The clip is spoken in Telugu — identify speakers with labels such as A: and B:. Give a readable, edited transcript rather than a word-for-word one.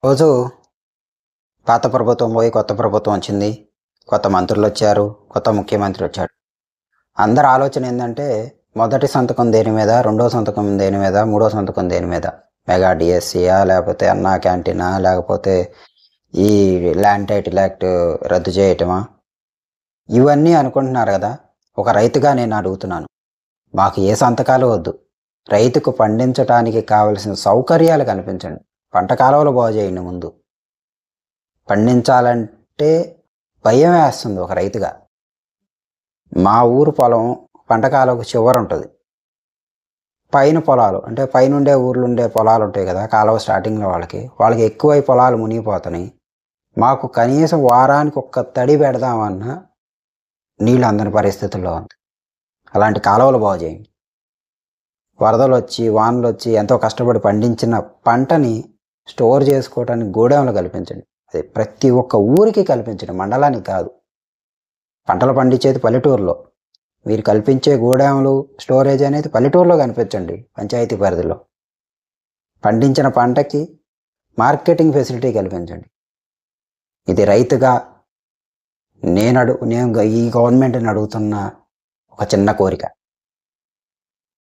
A: రోజు పాత ప్రభుత్వం పోయి కొత్త ప్రభుత్వం వచ్చింది. కొత్త మంత్రులొచ్చారు. కొత్త ముఖ్యమంత్రి వచ్చాడు. అందరి ఆలోచన ఏందంటే, మొదటి సంతకం దేని మీద, రెండో సంతకం దేని మీద, మూడో సంతకం దేని మీద? మెగా డిఎస్సీయా, లేకపోతే అన్నా క్యాంటీనా, లేకపోతే ఈ ల్యాండ్ టైటిల్ యాక్ట్ రద్దు చేయటమా? ఇవన్నీ అనుకుంటున్నారు కదా! ఒక రైతుగా నేను అడుగుతున్నాను. మాకు ఏ సంతకాలు వద్దు. రైతుకు పండించటానికి కావలసిన సౌకర్యాలు కల్పించండి. పంట కాలువలు బాగు చేయండి ముందు. పండించాలంటే భయం వేస్తుంది ఒక రైతుగా. మా ఊరు పొలం పంట కాలువకు చివరుంటది. పైన పొలాలు అంటే పైనుండే ఊర్లుండే పొలాలు ఉంటాయి కదా! కాలువ స్టార్టింగ్‌లో వాళ్ళకి ఎక్కువై పొలాలు మునిగిపోతున్నాయి. మాకు కనీసం వారానికి ఒక్క తడి పెడదామన్నా నీళ్ళు అందని పరిస్థితుల్లో ఉంది. అలాంటి కాలువలు బాగు చేయండి. వరదలొచ్చి, వానలొచ్చి ఎంతో కష్టపడి పండించిన పంటని స్టోర్ చేసుకోవడానికి గోడౌన్లు కల్పించండి. అది ప్రతి ఒక్క ఊరికి కల్పించండి, మండలానికి కాదు. పంటలు పండించేది పల్లెటూరులో. మీరు కల్పించే గోడౌన్లు, స్టోరేజ్ అనేది పల్లెటూరులో కనిపించండి, పంచాయతీ పరిధిలో. పండించిన పంటకి మార్కెటింగ్ ఫెసిలిటీ కల్పించండి. ఇది రైతుగా నేను ఈ గవర్నమెంట్ని అడుగుతున్న ఒక చిన్న కోరిక.